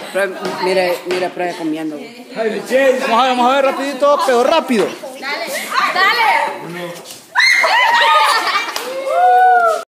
Mire, pruebe comiendo. Vamos a ver rapidito, pero rápido. Dale.